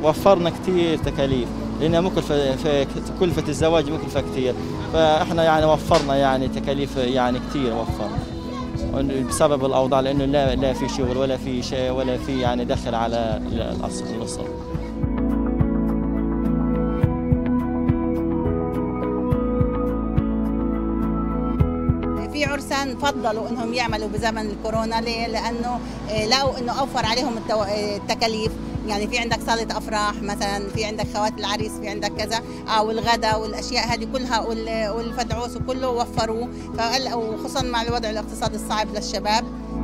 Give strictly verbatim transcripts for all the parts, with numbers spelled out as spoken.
وفرنا كثير تكاليف، لأنها مكلفة، في كلفة الزواج مكلفة كثير، فإحنا يعني وفرنا يعني تكاليف يعني كثير وفرنا بسبب الأوضاع، لأنه لا لا في شغل ولا في شيء ولا في يعني دخل على الأسرة. في عرسان فضلوا انهم يعملوا بزمن الكورونا، ليه؟ لانه لقوا انه اوفر عليهم التكاليف، يعني في عندك صاله افراح مثلا، في عندك خوات العريس، في عندك كذا، او الغداء والاشياء هذه كلها والفدعوس وكله وفروه، وخصوصا مع الوضع الاقتصادي الصعب للشباب.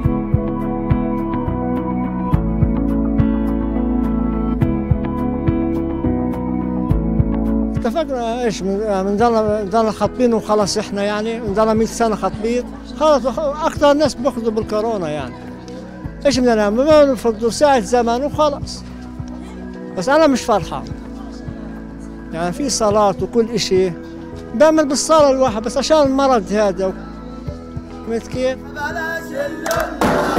اتفقنا ايش بنضل نضل خاطبين وخلص، احنا يعني بنضل مية سنه خاطبين، خلص اكثر الناس بياخذوا بالكورونا يعني. ايش بدنا نعمل؟ ما بنفضل ساعة زمان وخلص. بس انا مش فرحان. يعني في صلاة وكل اشي بعمل بالصلاة الواحد، بس عشان المرض هذا. فهمت كيف؟